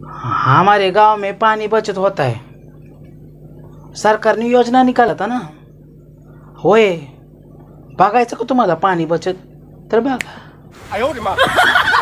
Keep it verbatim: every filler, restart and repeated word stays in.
हमारे गांव में पानी बचत होता है, सरकारने योजना निकाला था ना। होय, बघायचं का तुम्हाला पाणी बचत? तर बघा.